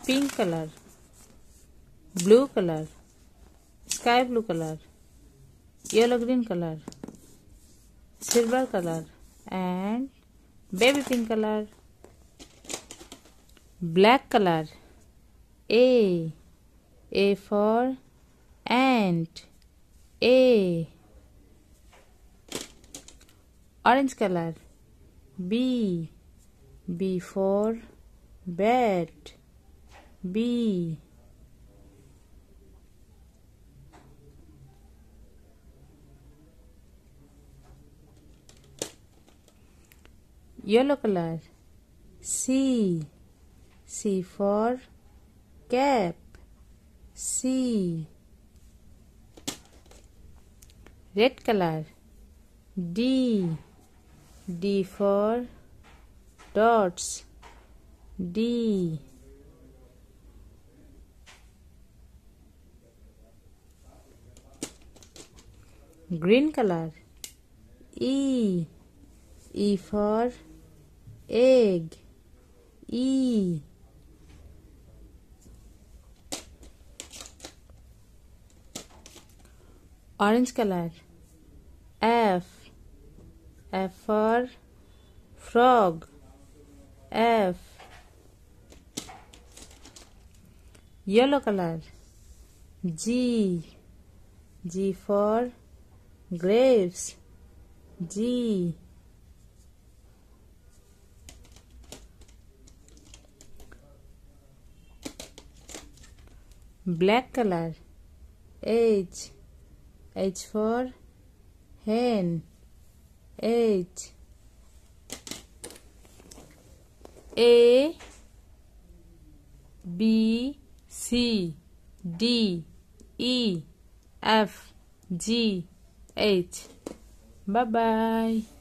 pink color, blue color, sky blue color, yellow green color, silver color, and baby pink color. Black color. A for ant. A. Orange color. B for bat. B. Yellow color. C for cap. C. Red color. D for dots. D. Green color. E for egg. E. Orange color. F for frog. F. Yellow color. G for grapes. G. Black color. H for hen. H. A B C D E F G H. Bye bye.